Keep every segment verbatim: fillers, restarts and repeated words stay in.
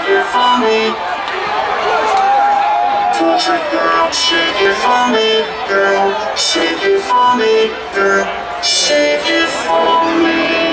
shake it for me. Country girl, shake it for me, girl. Shake it for me, girl. Shake it for me.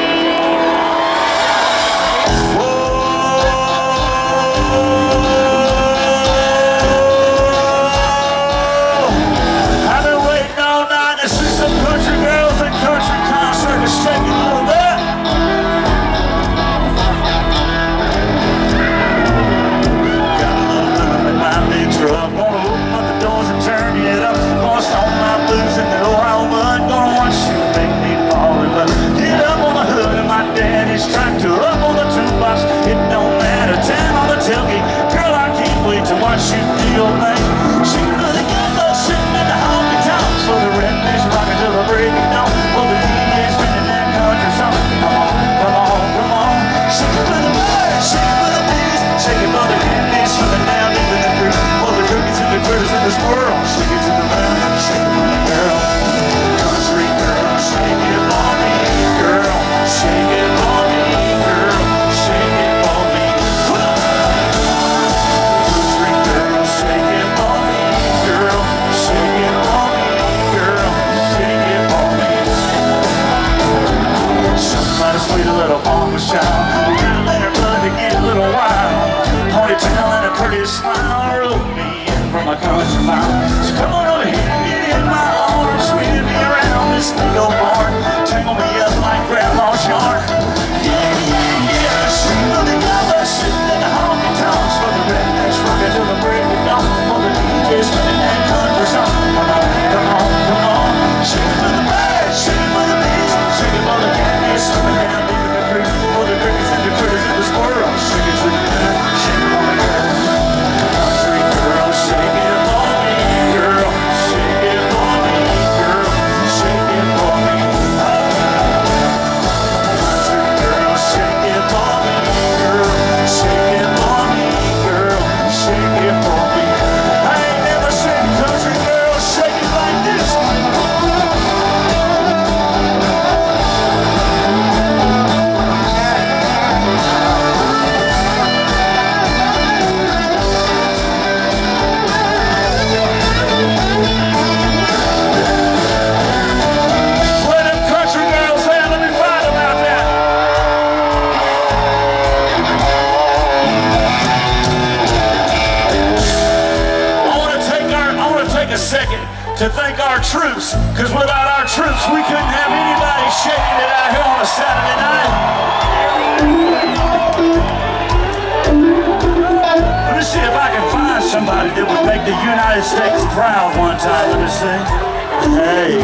To thank our troops, because without our troops we couldn't have anybody shaking it out here on a Saturday night. Let me see if I can find somebody that would make the United States proud one time. Let me see. Hey.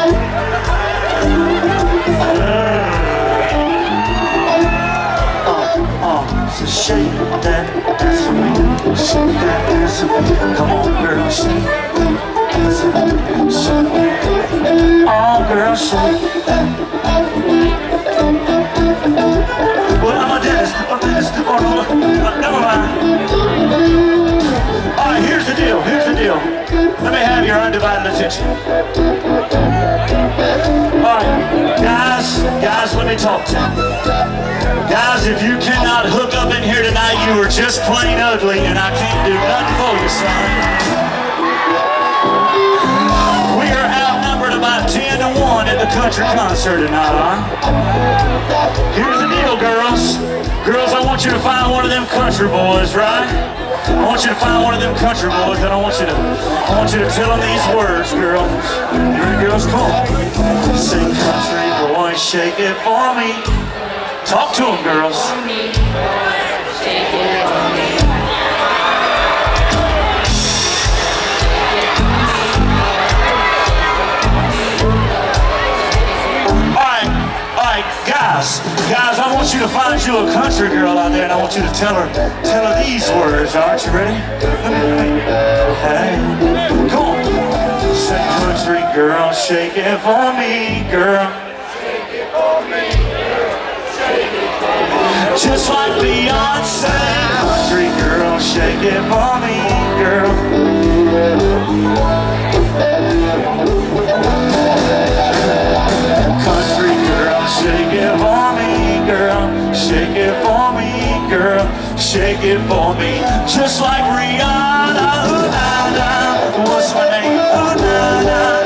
Uh, uh, so shake that ass for me. Shake that ass for me. Come on, girl, shake. Oh, girl, shake. Well, I'm a dentist. I'm a dentist. Oh, no, never mind. All right, here's the deal. Here's the deal. Let me have your undivided attention. All right, guys, guys, let me talk to you. Guys, if you cannot hook up in here tonight, you are just plain ugly, and I can't do nothing for you, son. About ten to one at the country concert tonight, huh? Here's the deal, girls. Girls, I want you to find one of them country boys, right? I want you to find one of them country boys, and I want you to, I want you to tell them these words, girls. You ready, girls? Come on. Sing, country boy, shake it for me. Talk to them, girls. Shake it for me. Guys, guys, I want you to find you a country girl out there, and I want you to tell her, tell her these words. Aren't you ready? Hey, come on. Say, country girl, shake it for me, girl. Shake it for me, girl. Shake it for me. Just like Beyonce. Country girl, shake it for me, girl. Country girl, shake it for me, girl. Shake it for me, girl. shake it for me, just like Rihanna. Ooh, na, na, what's my name? Ooh, na, na.